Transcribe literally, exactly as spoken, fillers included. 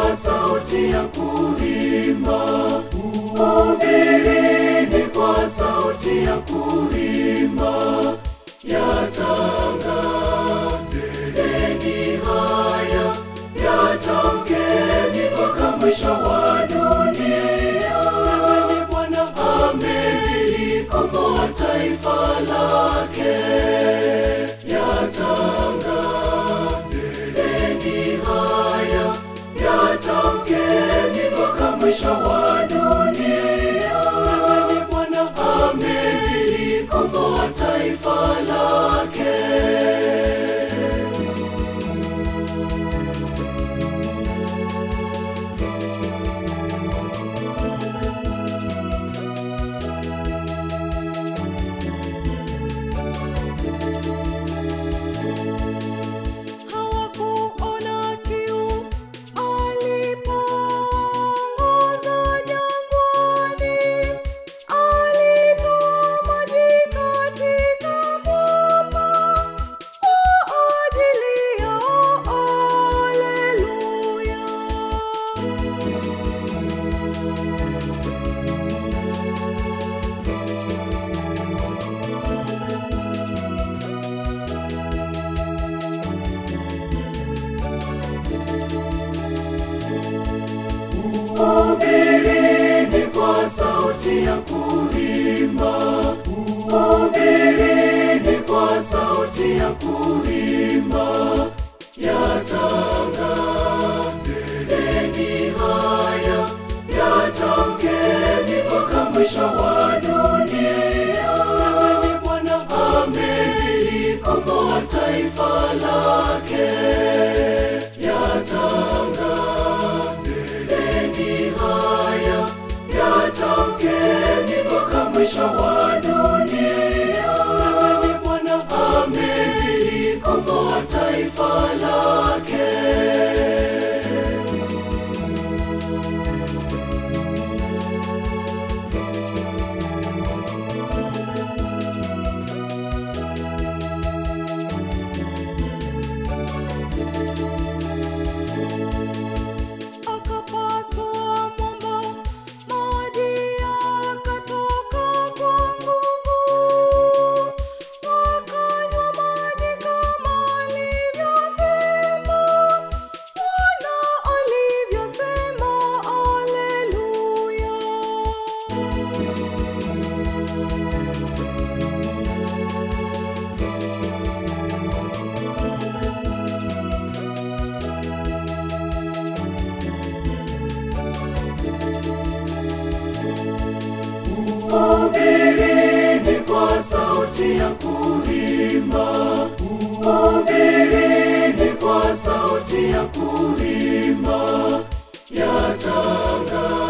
kwa sauti ya kuimba, hubirini kwa sauti ya kuimba, yatangazeni haya, yatamkeni mpaka mwisho wa dunia. Semeni Bwana amelikomboa taifa lake, yatangazeni haya, yatamkeni mpaka mwisho wa dunia. Semeni Bwana amelikomboa taifa lake. Hubirini kwa sauti ya kuimba, hubirini kwa sauti ya kuimba, yatangazeni haya, yatamkeni mpaka mwisho wa dunia. Semeni Bwana amelikomboa taifa lake, yatangazeni haya, yatamkeni mpaka mwisho wa dunia. Semeni Bwana amelikomboa taifa lake. Hubirini kwa sauti ya kuimba, hubirini kwa sauti ya kuimba, yatangazeni